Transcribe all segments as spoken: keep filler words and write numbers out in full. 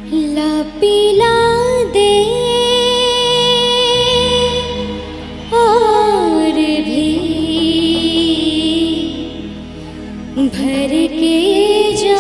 ला पिला दे और भी भर के जा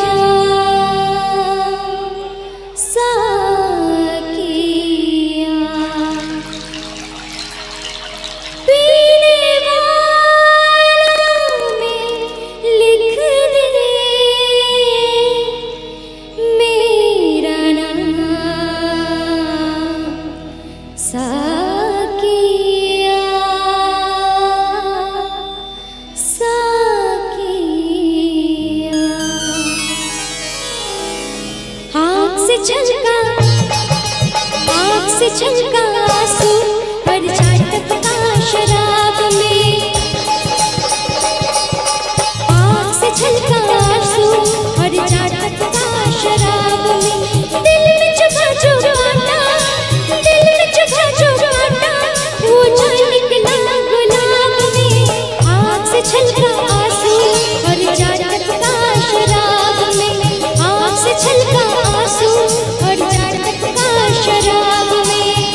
छलका आंसू पर टपका शराब में, आँख से छलका आंसू और टपका शराब में। दिल में चुभा जो कांटा, दिल में चुभा जो कांटा, वो जा निकला गुलाब में। आँख से छलका आंसू और टपका शराब में, आँख से छलका आंसू और टपका शराब में।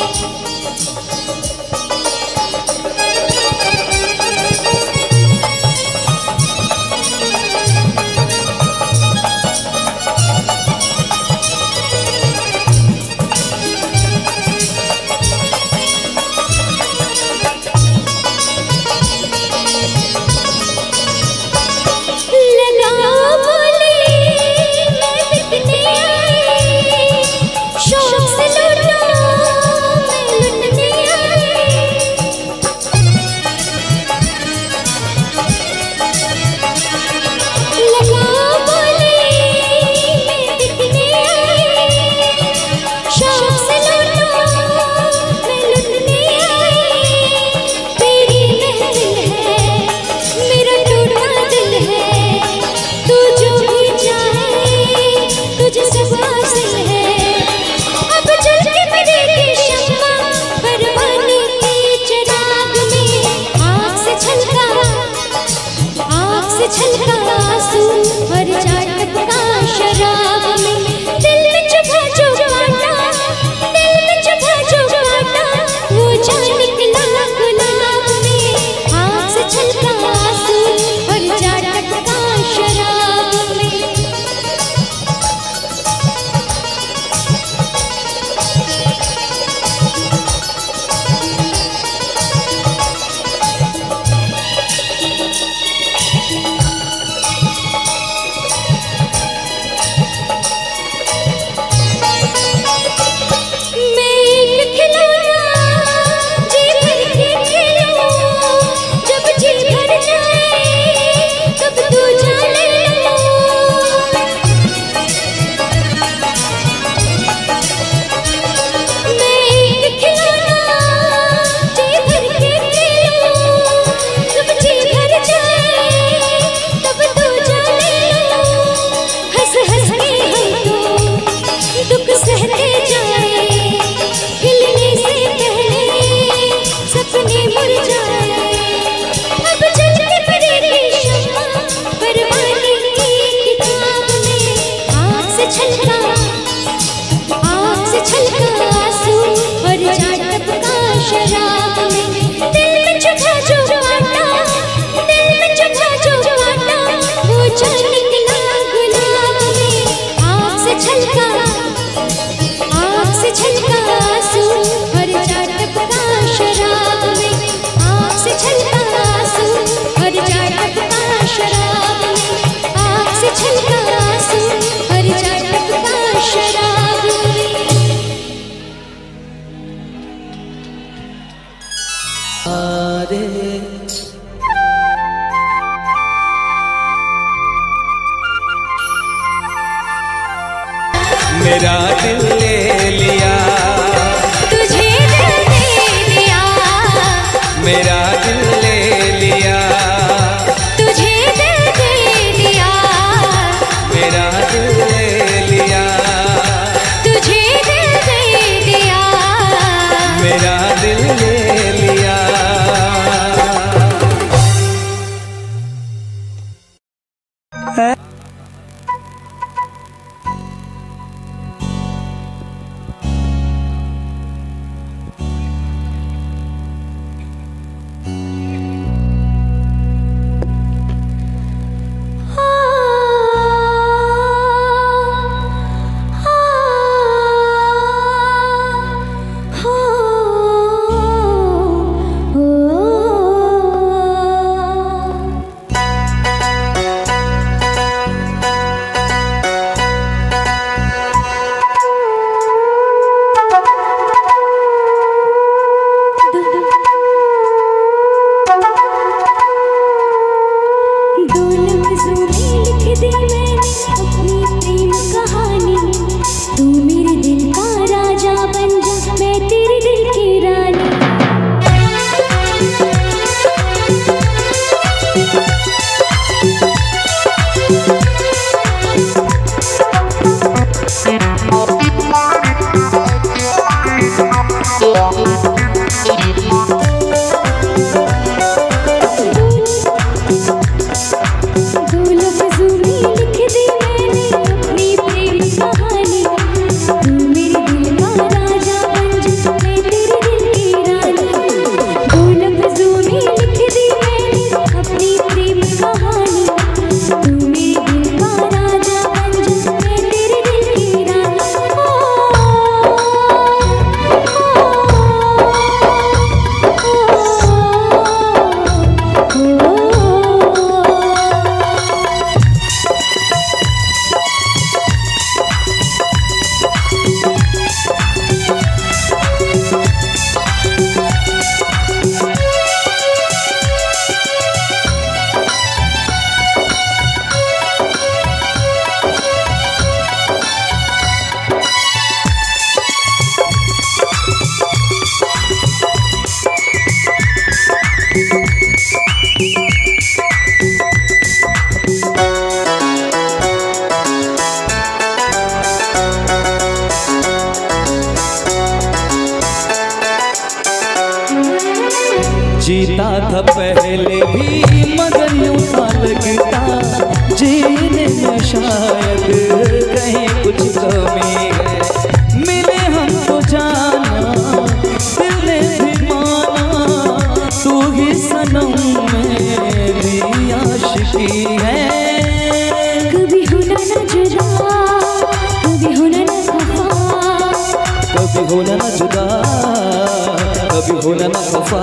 छलका आंसू और टपका शराब में। दिल में चुभा जो कांटा, दिल में चुभा जो कांटा, वो जा निकला गुलाब में। आँख से छलका आंसू और टपका शराब में। मेरा दिल ले लिया, तुझे दिल दे दिया। मेरा दिल ले लिया, तुझे दिल दे दिया। मेरा दिल ले लिया, तुझे दिल दे दिया। मेरा दिल ले लिया। जीता था पहले भी मगर यूं था लगता जीने में शायद कहीं कुछ कमी है। मिले हमको जाना दिल ने भी माना तू ही सनम मेरी आशिकी है। कभी होना न जुदा कभी होना न खफा कभी होना न जुदा कभी होना न खफा।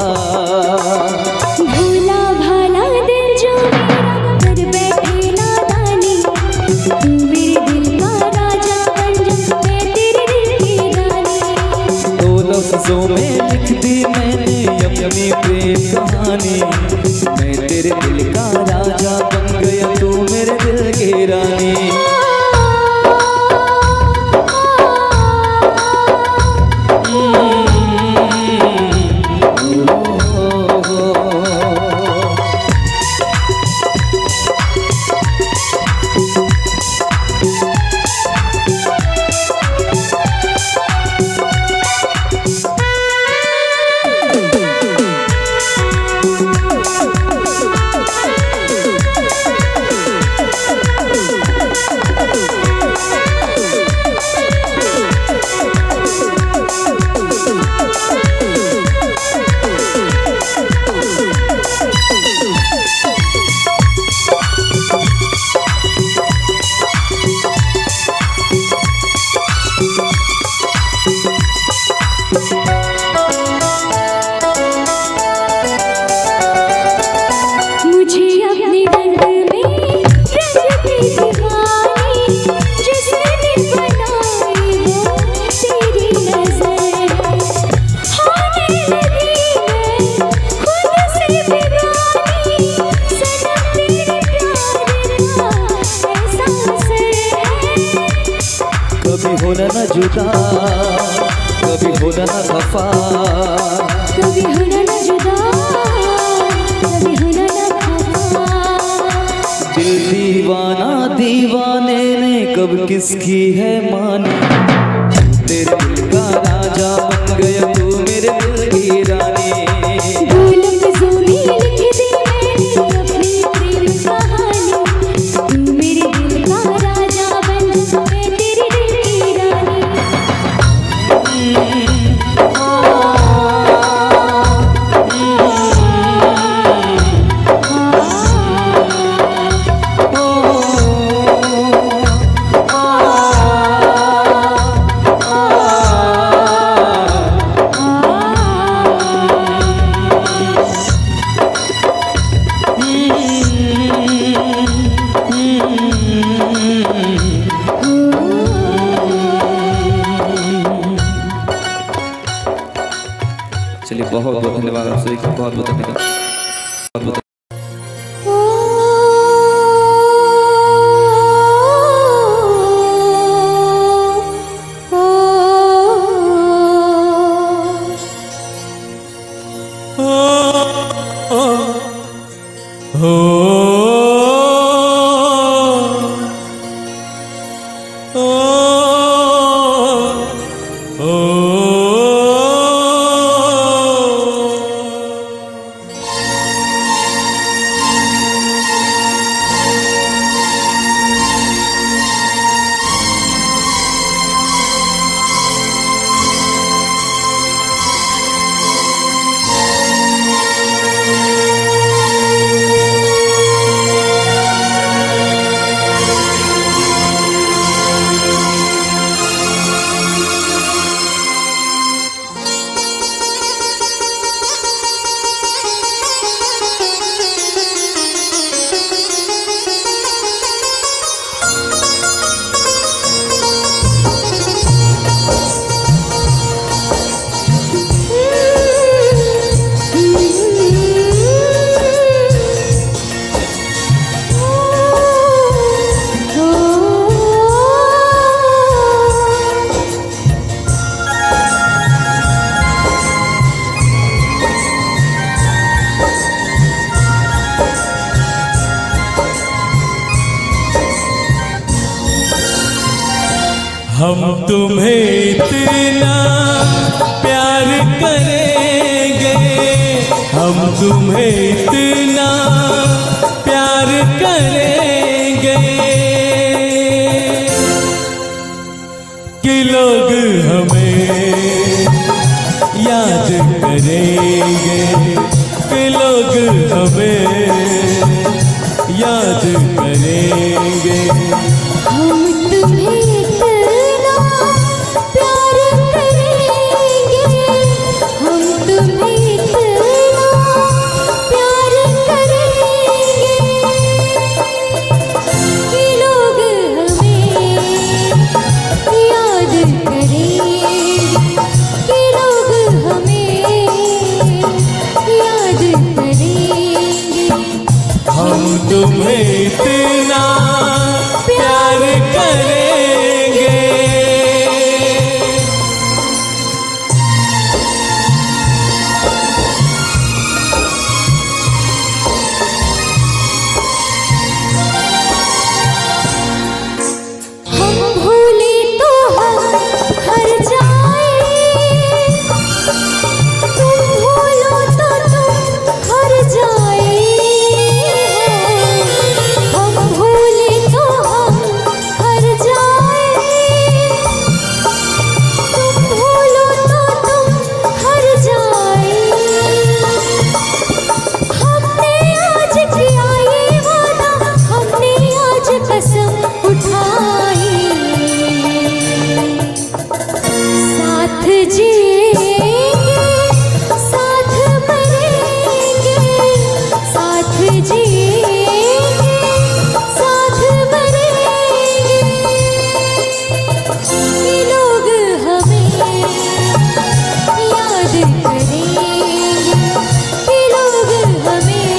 भोला भाला दिल जो मेरा कर बैठे नादानी तू मेरे दिल का राजा बन जा मैं तेरे दिल की रानी। दो लफ्जों में लिख दी मैंने अपनी प्रेम कहानी मैं तेरे दिल का राजा बन गया तू मेरे दिल की रानी। कभी होना न जुदा कभी होना न खफा कभी होना न जुदा कभी होना न खफा। दिल दीवाना दीवाने ने कब किसकी है मानी तेरे दिल का राजा बन गया तू मेरे दिल की रानी। चलिए बहुत बहुत धन्यवाद आप सभी का बहुत बहुत धन्यवाद बहुत बहुत। Oh हम तुम्हें इतना प्यार करेंगे, हम तुम्हें इतना प्यार करेंगे कि लोग हमें याद करेंगे, कि लोग हमें याद करेंगे। हम तुम्हें इतना प्यार करेंगे, हम तुम्हें इतना प्यार करेंगे कि लोग हमें याद करेंगे, कि लोग हमें याद करेंगे। हम तुम्हें इतना प्यार करेंगे। हम भूले तो हम हर जाए, तुम भूलो तो तुम हर जाए। हम भूले तो हम हर जाए, तुम भूलो तो तुम हर जाए। हमने आज किया ये वादा, हमने आज कसम उठाई, साथ जिएंगे साथ मरेंगे, साथ जिएंगे साथ मरेंगे कि लोग हमें याद करेंगे, कि लोग हमें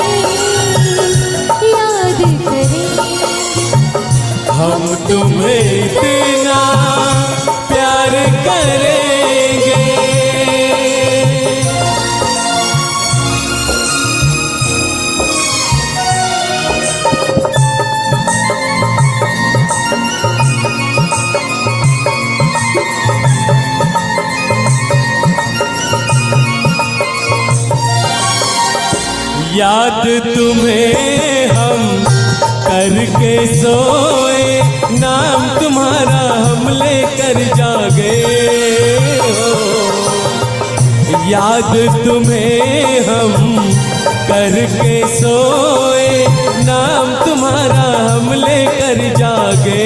याद करेंगे। हम तुम्हें इतना प्यार करेंगे। याद तुम्हें हम करके सोए, नाम तुम्हारा हम लेकर जागे हो। याद तुम्हें हम करके सोए, नाम तुम्हारा हम लेकर जागे।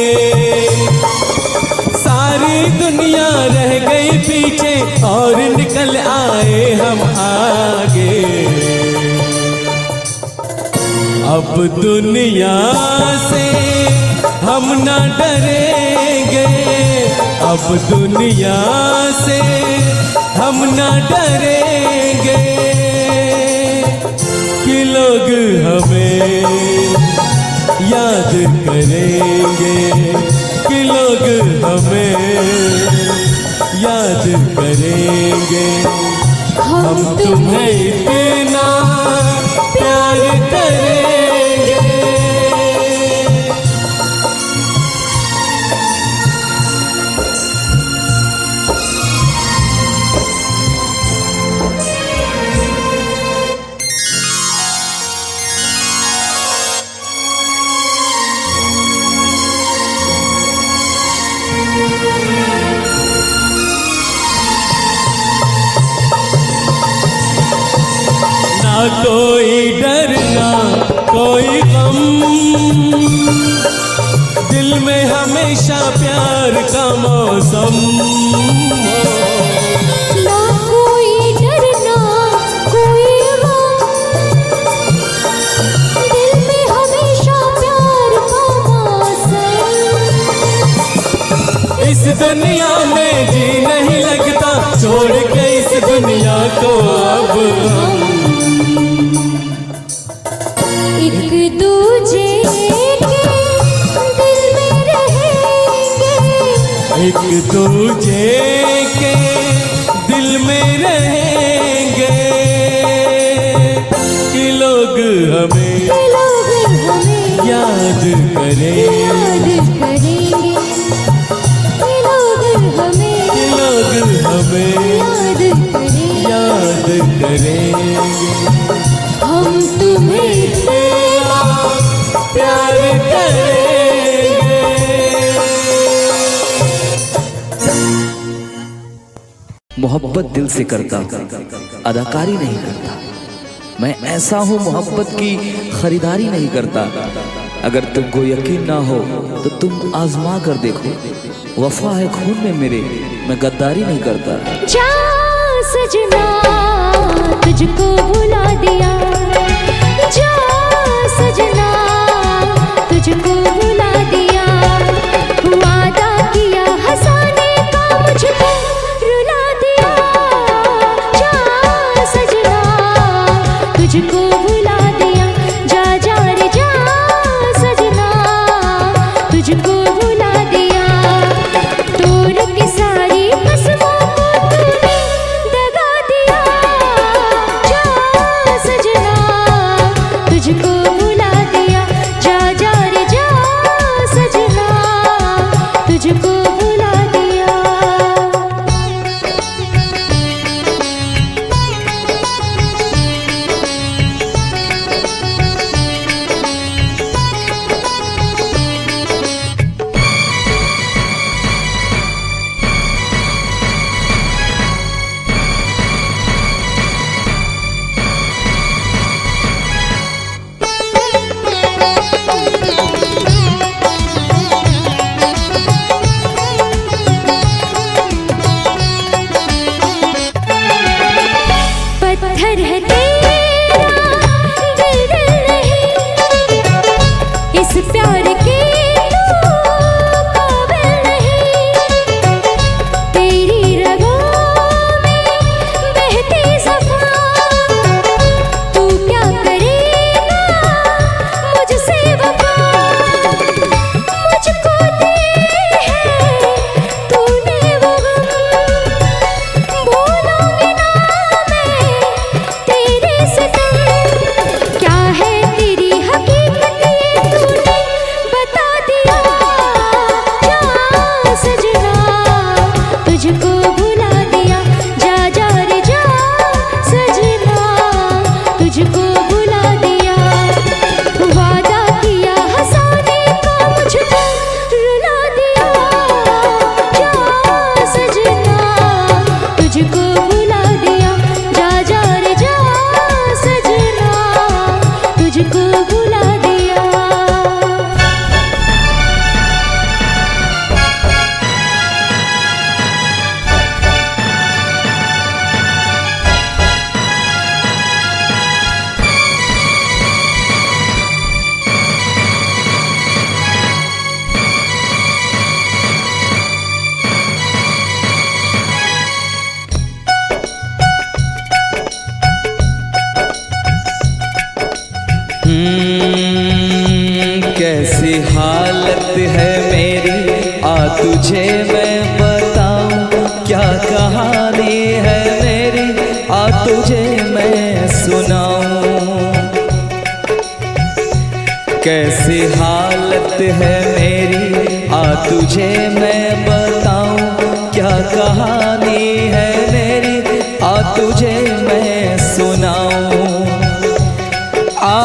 सारी दुनिया रह गई पीछे और निकल आए हम आगे। अब दुनिया से हम ना डरेंगे, अब दुनिया से हम ना डरेंगे कि लोग हमें याद करेंगे, कि लोग हमें याद करेंगे। हम तुम्हें इतना प्यार करेंगे। ना कोई डर ना कोई गम, दिल में हमेशा प्यार का मौसम। ना कोई डर ना कोई गम, दिल में हमेशा प्यार का मौसम। इस दुनिया में जी नहीं लगता, छोड़ के इस दुनिया को अब हम एक दूजे के दिल में रहेंगे, एक दूजे के दिल में रहेंगे कि लोग हमें कि लोग हमें याद करें, याद करेंगे, याद करें, याद करेंगे हम तुम्हें इतना प्यार करेंगे। मोहब्बत दिल से करता, अदाकारी नहीं करता। मैं ऐसा हूँ मोहब्बत की खरीदारी नहीं करता। अगर तुमको यकीन ना हो तो तुम आजमा कर देखो। वफा है खून में मेरे, मैं गद्दारी नहीं करता। जा सजना तुझको भुला दिया, जा सजना तुझको भुला दिया। वादा किया हंसाने का मुझको रुला दिया। जा सजना तुझको भुला दिया, जा जा रे जा सजना तुझको भुला दिया। तोड़ के सारी कसमों को तूने दगा दिया। जा सजना तुझको भुला दिया, जा जा रे जा सजना तुझको भुला दिया। पत्थर है तेरा दिल नहीं, इस प्यार के तू काबिल नहीं। तेरी रगों में बहती ज़फ़ां, तू क्या करेगा मुझसे वफ़ा। मुझको दे है तूने वो गम, बोलूँगी ना तेरे सितम। क्या है तेरी हकीकत ये तूने बता दिया। जा सजना तुझको भुला दिया, जा जा रे जा सजना तुझको भुला दिया। वादा किया हंसाने का मुझको रुला दिया। जा सजना तुझको भुला दिया, जा जा रे जा सजना तुझको भुला दिया। हम्म, कैसी हालत है मेरी, आ तुझे मैं बताऊं। क्या कहानी है मेरी, आ तुझे मैं सुनाऊं। कैसी हालत है मेरी, आ तुझे मैं बताऊं। क्या कहानी है मेरी, आ तुझे मैं सुनाऊं। आ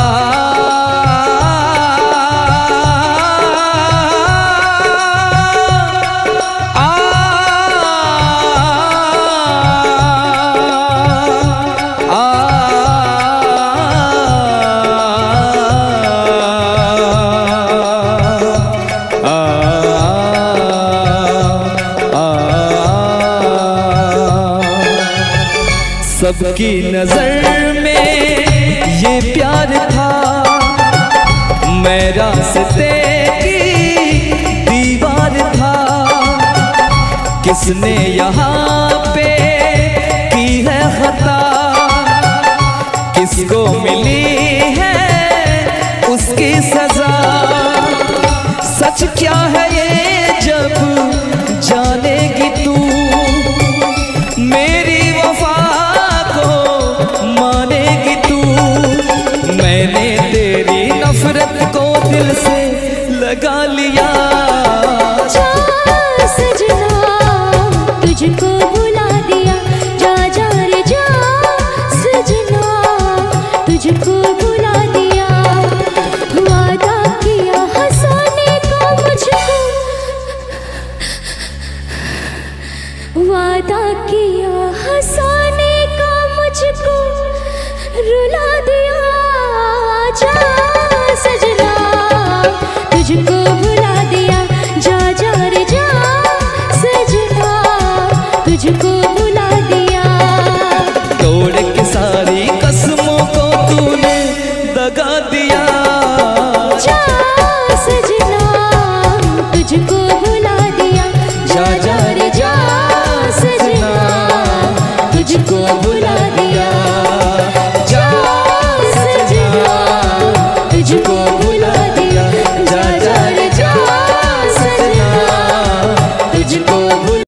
सबकी नजर में ये प्यार था, मैं रास्ते की दीवार था। किसने यहाँ पे की है खता, किसको मिली है उसकी सजा। सच क्या है ये जब जानेगी तू, मेरी वफा को मानेगी तू। मैंने तेरी नफरत को दिल से लगा लिया। जा सजना तुझको तूने दगा दिया। जा सजना तुझको भुला दिया, जा जा रे जा सजना तुझको भुला